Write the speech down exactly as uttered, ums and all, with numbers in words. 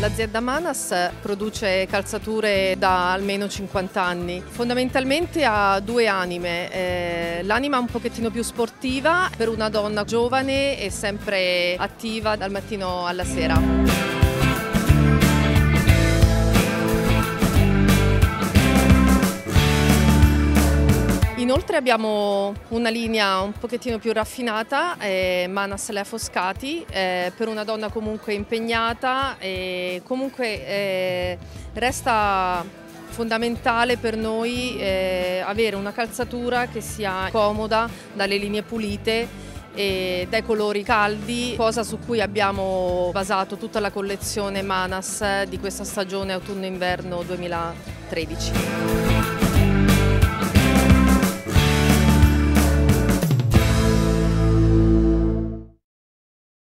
L'azienda Manas produce calzature da almeno cinquanta anni. Fondamentalmente ha due anime, eh, l'anima un pochettino più sportiva per una donna giovane e sempre attiva dal mattino alla sera. Inoltre abbiamo una linea un pochettino più raffinata, eh, Manas Le Affoscati, eh, per una donna comunque impegnata e comunque eh, resta fondamentale per noi eh, avere una calzatura che sia comoda, dalle linee pulite e dai colori caldi, cosa su cui abbiamo basato tutta la collezione Manas di questa stagione autunno-inverno duemilatredici.